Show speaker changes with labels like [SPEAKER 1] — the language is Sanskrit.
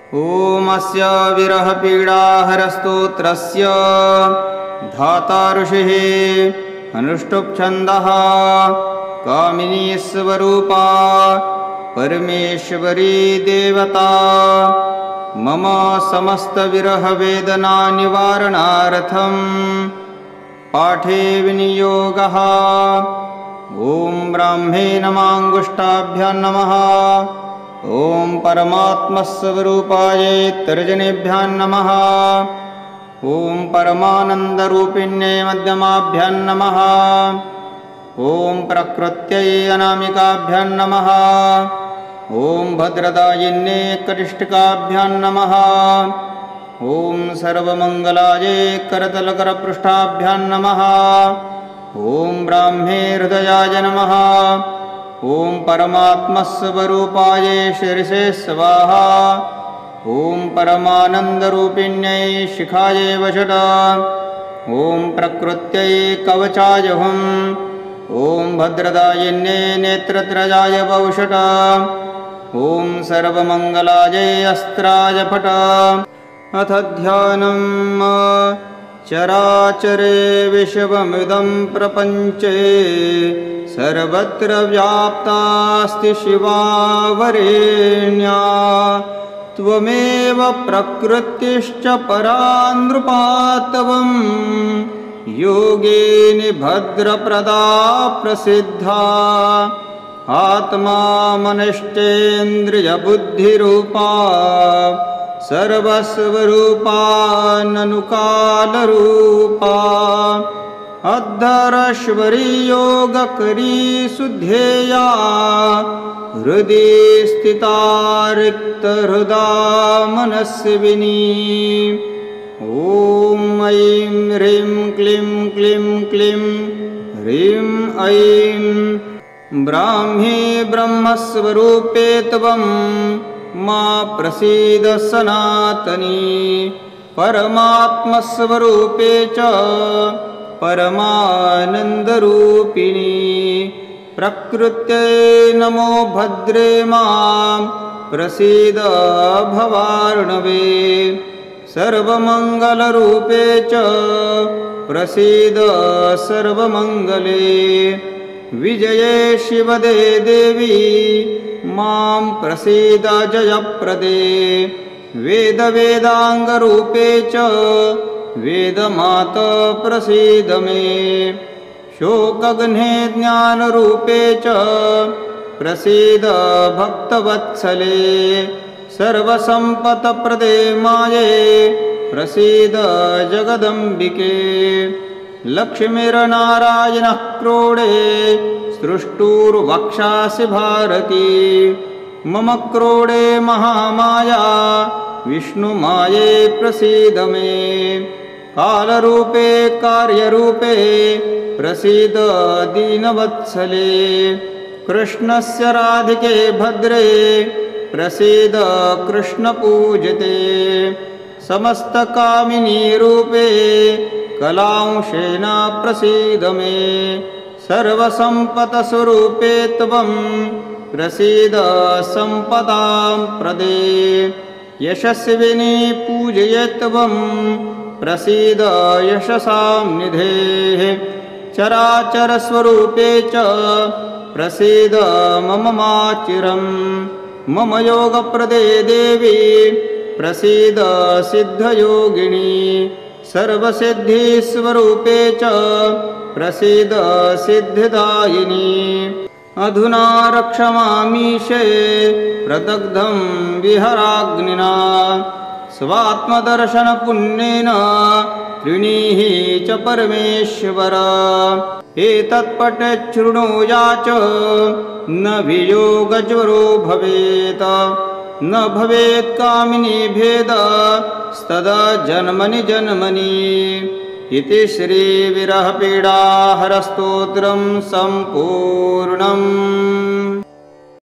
[SPEAKER 1] ॐ अस्य विरहपीडाहरस्तोत्रस्य धाता ऋषिः अनुष्टुप् छन्दः कामिनी स्वरूपा परमेश्वरी देवता मम समस्तविरहवेदनानिवारणार्थं पाठे विनियोगः। ॐ ब्राह्मे नमाङ्गुष्ठाभ्यां नमः। ॐ परमात्मस्वरूपाय तर्जनेभ्यां नमः। ॐ परमानन्दरूपिण्यै मध्यमाभ्यां नमः। ॐ प्रकृत्यै अनामिकाभ्यां नमः। ॐ भद्रदायिन्यै कटिष्ठिकाभ्यां नमः। ॐ सर्वमङ्गलायै करतलकरपृष्ठाभ्यां नमः। ॐ ब्राह्मे हृदयाय नमः। ॐ परमात्मस्वरूपाय शिरसे स्वाहा। ॐ परमानन्दरूपिण्यै शिखायै वषट्। ॐ प्रकृत्यै कवचाय हुम्। ॐ भद्रदायिन्यै नेत्रत्रयाय वौषट्। ॐ सर्वमङ्गलायै अस्त्राय फट्। अथ ध्यानम् चराचरे विश्वमिदं प्रपञ्चे सर्वत्र व्याप्तास्ति शिवा वरेण्या। त्वमेव प्रकृतिश्च परा नृपा त्वं योगिनी भद्रप्रदा प्रसिद्धा। आत्मा मनश्चेन्द्रियबुद्धिरूपा सर्वस्वरूपा ननुकालरूपा। अद्धरेश्वरी योगकरी सुध्येया हृदि स्थिता रिक्तहृदा मनस्विनी। ॐ ऐं ह्रीं क्लीं क्लीं क्लीं ह्रीं ऐं ब्राह्मी ब्रह्मस्वरूपे त्वं मा प्रसीद सनातनी। परमात्मस्वरूपे च परमानन्दरूपिणी। प्रकृत्यै नमो भद्रे मां प्रसीद भवार्णवे। सर्वमङ्गलरूपे च प्रसीद सर्वमङ्गले। विजये शिवदे देवी मां प्रसीद जयप्रदे। वेदवेदाङ्गरूपे च वेदमाता प्रसीद मे। शोकघ्ने ज्ञानरूपे च प्रसीद भक्तवत्सले। सर्वसम्पत्प्रदे माये प्रसीद जगदम्बिके। लक्ष्मीर्नारायणः क्रोडे सृष्टुर्वक्षासि भारती। मम क्रोडे महामाया विष्णुमाये प्रसीद मे। कालरूपे कार्यरूपे प्रसीद दीनवत्सले। कृष्णस्य राधिके भद्रे प्रसीद कृष्णपूजिते। समस्तकामिनी रूपे कलांशेन प्रसीद मे। सर्वसम्पत्स्वरूपे त्वं प्रसीद सम्पदां प्रदे। यशस्विनी पूजये त्वं प्रसीद यशसां निधेः। चराचरस्वरूपे च प्रसीद मम माचिरं। मम योगप्रदे देवी प्रसीद सिद्धयोगिनी। सर्वसिद्धिस्वरूपे च प्रसीद सिद्धिदायिनी। अधुना रक्षमामीशे प्रदग्धं विहराग्निना। स्वात्मदर्शनपुण्येन त्रिणीः च परमेश्वर। एतत्पठेत् शृणुयाच न वियोगज्वरो भवेत्। न भवेत् कामिनी भेदस्तदा जन्मनि जन्मनि। इति श्रीविरहपीडाहरस्तोत्रं सम्पूर्णम्।